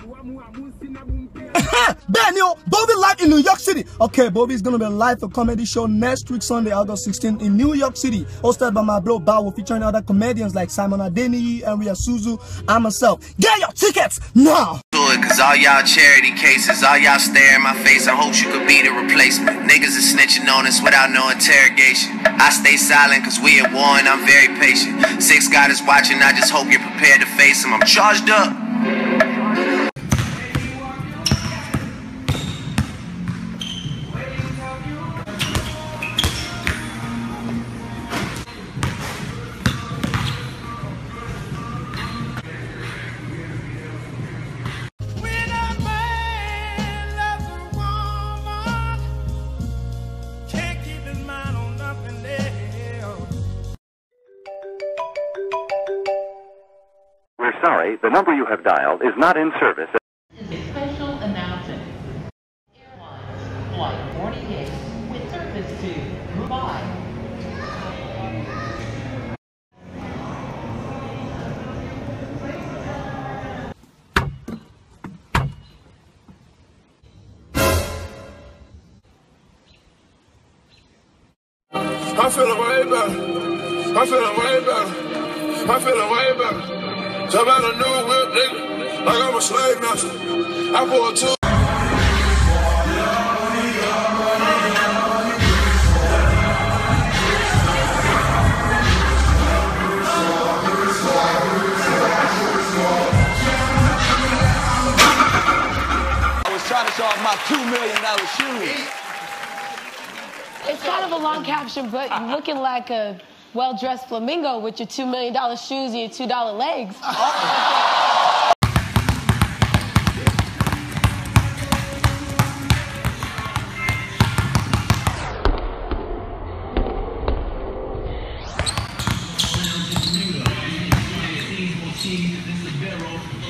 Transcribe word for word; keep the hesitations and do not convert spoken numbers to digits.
Benny, Bobby live in New York City. Okay, Bobby's gonna be live for comedy show next week, Sunday, August sixteenth in New York City, hosted by my bro Bow, featuring other comedians like Simon Adeniyi, Henry Asuzu, and myself. Get your tickets now! Cause all y'all charity cases, all y'all stare in my face. I hope you could be the replacement. Niggas is snitching on us without no interrogation. I stay silent cause we at war and I'm very patient. Six God is watching, I just hope you're prepared to face him. I'm charged up. We're sorry, the number you have dialed is not in service. This is a special announcement. Airlines Flight forty-eight with service to Mumbai. I'm feeling way better. I'm feeling way better. I'm feeling way better. Jump out a new whip, nigga, like I'm a slave master. I pull two. I was trying to show off my two million dollar shoes. It's kind of a long caption, but you're looking like a well-dressed flamingo with your two million dollar shoes and your two dollar legs. This is Barrow.